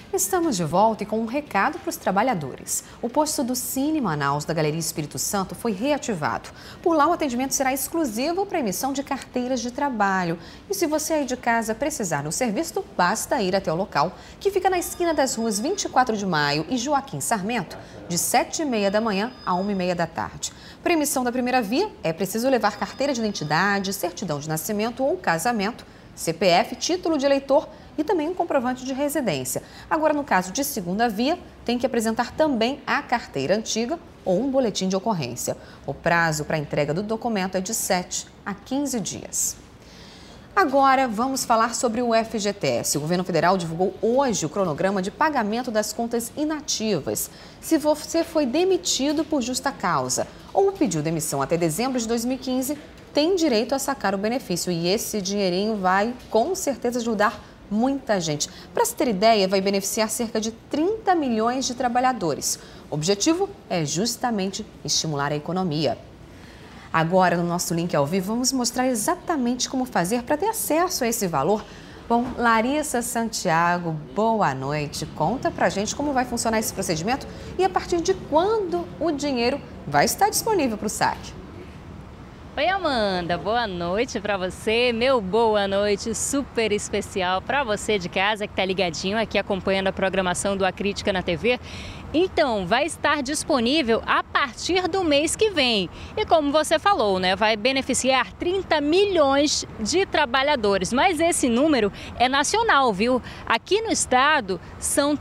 Estamos de volta e com um recado para os trabalhadores. O posto do Cine Manaus da Galeria Espírito Santo foi reativado. Por lá, o atendimento será exclusivo para emissão de carteiras de trabalho. E se você aí de casa precisar do serviço, basta ir até o local, que fica na esquina das ruas 24 de Maio e Joaquim Sarmento, de 7h30 da manhã a 1h30 da tarde. Para emissão da primeira via, é preciso levar carteira de identidade, certidão de nascimento ou casamento, CPF, título de eleitor e também um comprovante de residência. Agora, no caso de segunda via, tem que apresentar também a carteira antiga ou um boletim de ocorrência. O prazo para a entrega do documento é de 7 a 15 dias. Agora, vamos falar sobre o FGTS. O governo federal divulgou hoje o cronograma de pagamento das contas inativas. Se você foi demitido por justa causa ou pediu demissão até dezembro de 2015, tem direito a sacar o benefício. E esse dinheirinho vai, com certeza, ajudar muita gente. Para se ter ideia, vai beneficiar cerca de 30 milhões de trabalhadores. O objetivo é justamente estimular a economia. Agora, no nosso link ao vivo, vamos mostrar exatamente como fazer para ter acesso a esse valor. Bom, Larissa Santiago, boa noite. Conta pra gente como vai funcionar esse procedimento e a partir de quando o dinheiro vai estar disponível para o saque. Oi, Amanda, boa noite para você, meu boa noite super especial para você de casa que está ligadinho aqui acompanhando a programação do A Crítica na TV. Então, vai estar disponível a partir do mês que vem. E como você falou, né, vai beneficiar 30 milhões de trabalhadores. Mas esse número é nacional, viu? Aqui no estado, são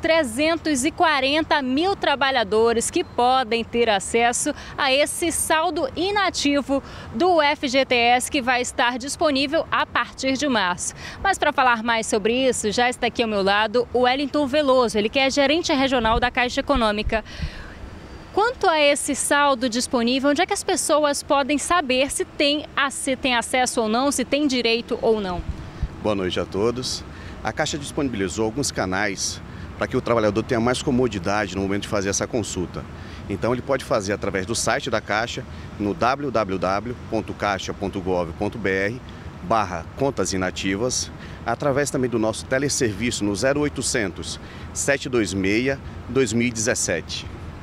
340 mil trabalhadores que podem ter acesso a esse saldo inativo do FGTS que vai estar disponível a partir de março. Mas para falar mais sobre isso, já está aqui ao meu lado o Wellington Veloso, ele que é gerente regional da Caixa Econômica. Quanto a esse saldo disponível, onde é que as pessoas podem saber se tem acesso ou não, se tem direito ou não? Boa noite a todos. A Caixa disponibilizou alguns canais para que o trabalhador tenha mais comodidade no momento de fazer essa consulta. Então ele pode fazer através do site da Caixa, no www.caixa.gov.br/contas inativas, através também do nosso teleserviço no 0800 726 2017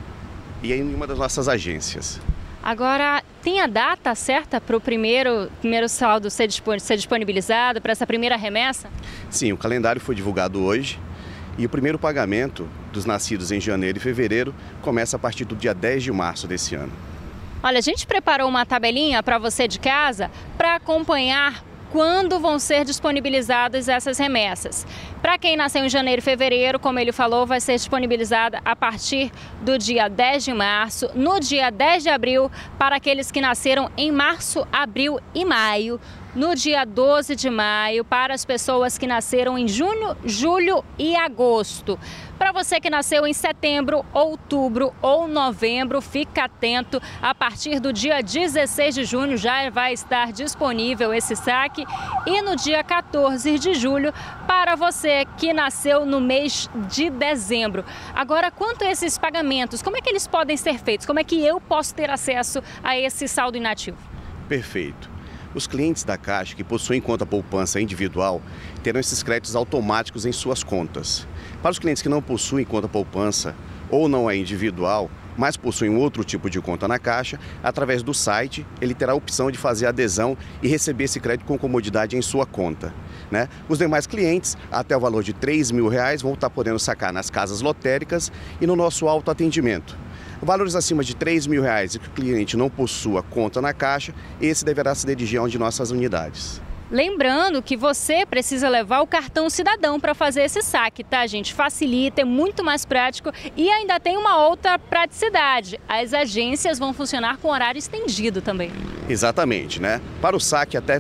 e em uma das nossas agências. Agora, tem a data certa para o primeiro saldo ser disponibilizado, para essa primeira remessa? Sim, o calendário foi divulgado hoje e o primeiro pagamento dos nascidos em janeiro e fevereiro começa a partir do dia 10 de março desse ano. Olha, a gente preparou uma tabelinha para você de casa para acompanhar quando vão ser disponibilizadas essas remessas. Para quem nasceu em janeiro e fevereiro, como ele falou, vai ser disponibilizada a partir do dia 10 de março, no dia 10 de abril, para aqueles que nasceram em março, abril e maio, no dia 12 de maio, para as pessoas que nasceram em junho, julho e agosto. Para você que nasceu em setembro, outubro ou novembro, fica atento. A partir do dia 16 de junho já vai estar disponível esse saque. E no dia 14 de julho, para você que nasceu no mês de dezembro. Agora, quanto a esses pagamentos, como é que eles podem ser feitos? Como é que eu posso ter acesso a esse saldo inativo? Perfeito. Os clientes da Caixa que possuem conta poupança individual terão esses créditos automáticos em suas contas. Para os clientes que não possuem conta poupança ou não é individual, mas possuem outro tipo de conta na Caixa, através do site ele terá a opção de fazer adesão e receber esse crédito com comodidade em sua conta. Os demais clientes, até o valor de R$3.000, vão estar podendo sacar nas casas lotéricas e no nosso autoatendimento. Valores acima de R$3.000 e que o cliente não possua conta na Caixa, esse deverá se dirigir a uma de nossas unidades. Lembrando que você precisa levar o cartão cidadão para fazer esse saque, tá, gente? Facilita, é muito mais prático e ainda tem uma outra praticidade. As agências vão funcionar com horário estendido também. Exatamente, Para o saque até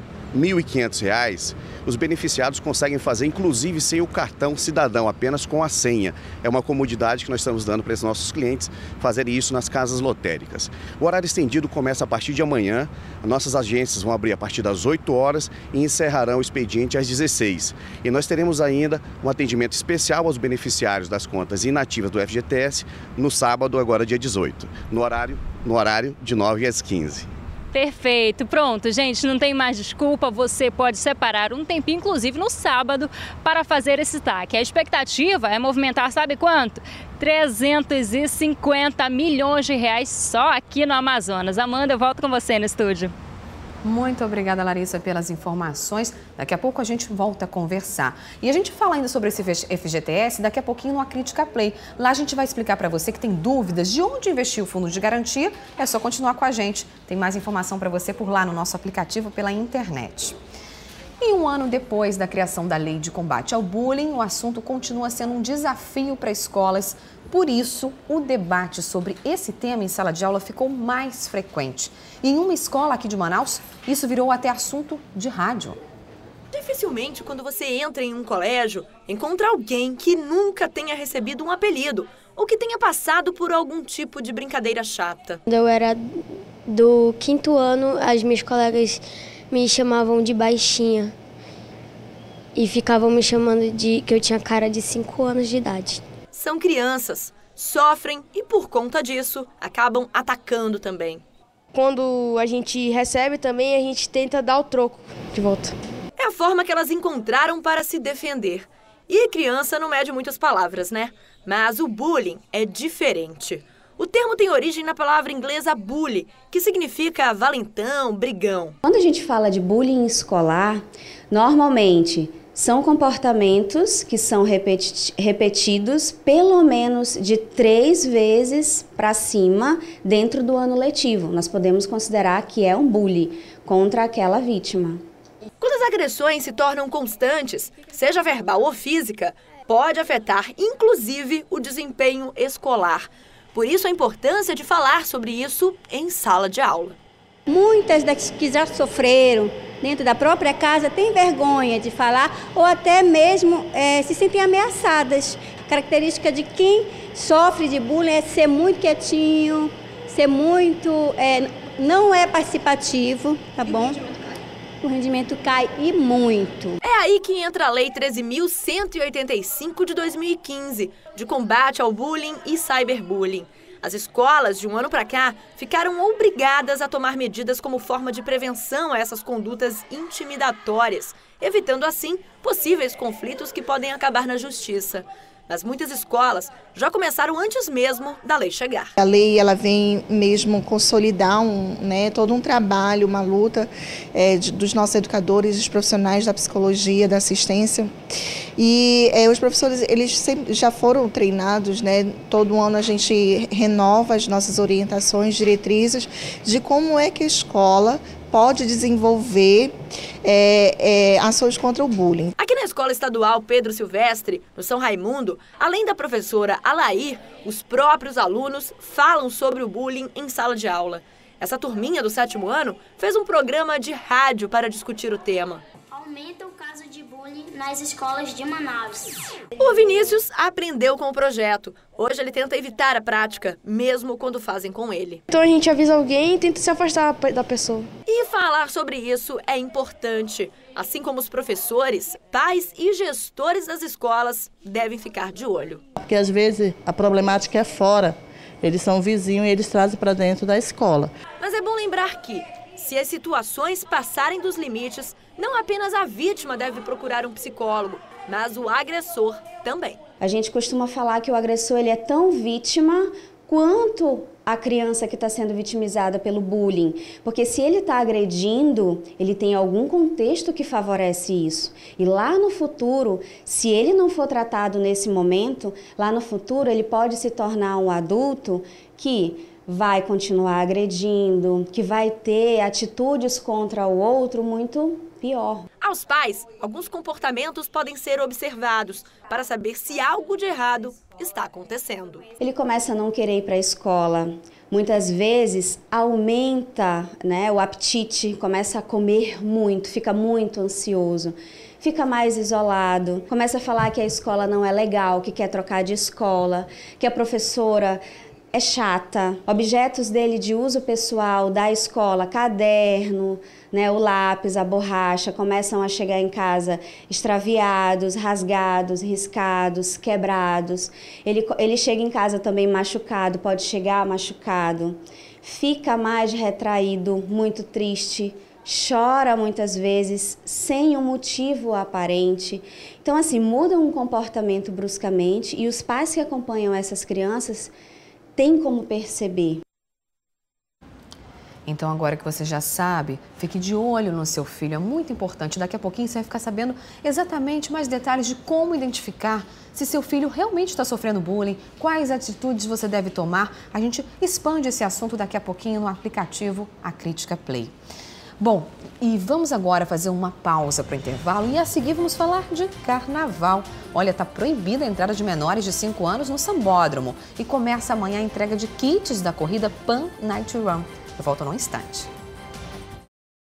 R$1.500, os beneficiados conseguem fazer, inclusive, sem o cartão cidadão, apenas com a senha. É uma comodidade que nós estamos dando para os nossos clientes fazerem isso nas casas lotéricas. O horário estendido começa a partir de amanhã. Nossas agências vão abrir a partir das 8 horas e encerrarão o expediente às 16. E nós teremos ainda um atendimento especial aos beneficiários das contas inativas do FGTS no sábado, agora dia 18, no horário de 9 às 15. Perfeito, pronto, gente, não tem mais desculpa, você pode separar um tempinho, inclusive no sábado, para fazer esse TAC. A expectativa é movimentar, sabe quanto? 350 milhões de reais só aqui no Amazonas. Amanda, eu volto com você no estúdio. Muito obrigada, Larissa, pelas informações. Daqui a pouco a gente volta a conversar. E a gente fala ainda sobre esse FGTS daqui a pouquinho no Acrítica Play. Lá a gente vai explicar para você que tem dúvidas de onde investir o fundo de garantia. É só continuar com a gente. Tem mais informação para você por lá no nosso aplicativo pela internet. E um ano depois da criação da Lei de Combate ao Bullying, o assunto continua sendo um desafio para escolas. Por isso, o debate sobre esse tema em sala de aula ficou mais frequente. E em uma escola aqui de Manaus, isso virou até assunto de rádio. Dificilmente, quando você entra em um colégio, encontra alguém que nunca tenha recebido um apelido ou que tenha passado por algum tipo de brincadeira chata. Quando eu era do 5º ano, as minhas colegas me chamavam de baixinha e ficavam me chamando de que eu tinha cara de 5 anos de idade. São crianças, sofrem e por conta disso acabam atacando também. Quando a gente recebe também, a gente tenta dar o troco de volta. É a forma que elas encontraram para se defender. E criança não mede muitas palavras, né? Mas o bullying é diferente. O termo tem origem na palavra inglesa bully, que significa valentão, brigão. Quando a gente fala de bullying escolar, normalmente são comportamentos que são repetidos pelo menos de 3 vezes para cima dentro do ano letivo. Nós podemos considerar que é um bullying contra aquela vítima. Quando as agressões se tornam constantes, seja verbal ou física, pode afetar inclusive o desempenho escolar. Por isso a importância de falar sobre isso em sala de aula. Muitas das que já sofreram dentro da própria casa têm vergonha de falar ou até mesmo se sentem ameaçadas. Característica de quem sofre de bullying é ser muito quietinho, ser muito... não é participativo, tá bom? O rendimento cai e muito. É aí que entra a Lei 13.185 de 2015, de combate ao bullying e cyberbullying. As escolas, de um ano para cá, ficaram obrigadas a tomar medidas como forma de prevenção a essas condutas intimidatórias, evitando assim possíveis conflitos que podem acabar na justiça. Mas muitas escolas já começaram antes mesmo da lei chegar. A lei ela vem mesmo consolidar todo um trabalho, uma luta dos nossos educadores, dos profissionais da psicologia, da assistência. E os professores eles sempre já foram treinados, todo ano a gente renova as nossas orientações, diretrizes de como é que a escola pode desenvolver ações contra o bullying. Aqui na Escola Estadual Pedro Silvestre, no São Raimundo, além da professora Alair, os próprios alunos falam sobre o bullying em sala de aula. Essa turminha do 7º ano fez um programa de rádio para discutir o tema. Aumenta o caso de bullying nas escolas de Manaus. O Vinícius aprendeu com o projeto. Hoje ele tenta evitar a prática, mesmo quando fazem com ele. Então a gente avisa alguém e tenta se afastar da pessoa. E falar sobre isso é importante. Assim como os professores, pais e gestores das escolas devem ficar de olho. Porque às vezes a problemática é fora. Eles são vizinhos e eles trazem para dentro da escola. Mas é bom lembrar que, se as situações passarem dos limites, não apenas a vítima deve procurar um psicólogo, mas o agressor também. A gente costuma falar que o agressor ele é tão vítima quanto a criança que está sendo vitimizada pelo bullying. Porque se ele está agredindo, ele tem algum contexto que favorece isso. E lá no futuro, se ele não for tratado nesse momento, lá no futuro ele pode se tornar um adulto que vai continuar agredindo, que vai ter atitudes contra o outro muito pior. Aos pais, alguns comportamentos podem ser observados para saber se algo de errado está acontecendo. Ele começa a não querer ir para a escola. Muitas vezes aumenta, o apetite, começa a comer muito, fica muito ansioso. Fica mais isolado, começa a falar que a escola não é legal, que quer trocar de escola, que a professora é chata. Objetos dele de uso pessoal da escola, caderno, o lápis, a borracha, começam a chegar em casa extraviados, rasgados, riscados, quebrados. Ele chega em casa também machucado, pode chegar machucado. fica mais retraído, muito triste, chora muitas vezes sem um motivo aparente. Então, assim, muda um comportamento bruscamente e os pais que acompanham essas crianças têm como perceber. Então, agora que você já sabe, fique de olho no seu filho, é muito importante. Daqui a pouquinho você vai ficar sabendo exatamente mais detalhes de como identificar se seu filho realmente está sofrendo bullying, quais atitudes você deve tomar. A gente expande esse assunto daqui a pouquinho no aplicativo Acrítica Play. Bom, e vamos agora fazer uma pausa para o intervalo e a seguir vamos falar de carnaval. Olha, está proibida a entrada de menores de 5 anos no Sambódromo e começa amanhã a entrega de kits da corrida Pan Night Run. Eu volto num instante.